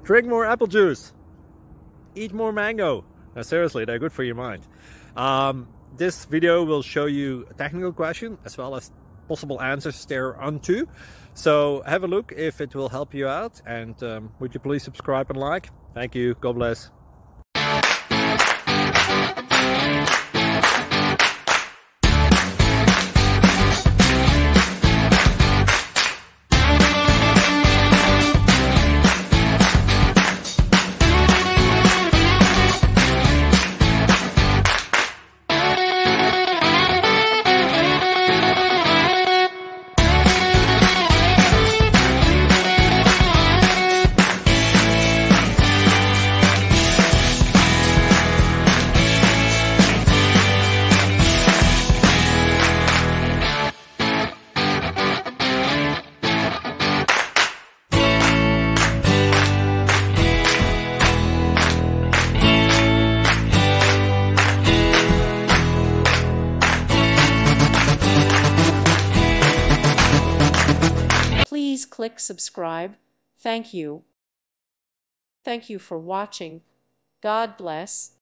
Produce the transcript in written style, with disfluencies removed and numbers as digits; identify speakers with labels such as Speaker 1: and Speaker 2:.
Speaker 1: Drink more apple juice. Eat more mango. Now, seriously, they're good for your mind. This video will show you a technical question as well as possible answers thereunto. So have a look if it will help you out, and would you please subscribe and like? Thank you. God bless.
Speaker 2: Please click subscribe. Thank you. Thank you for watching. God bless.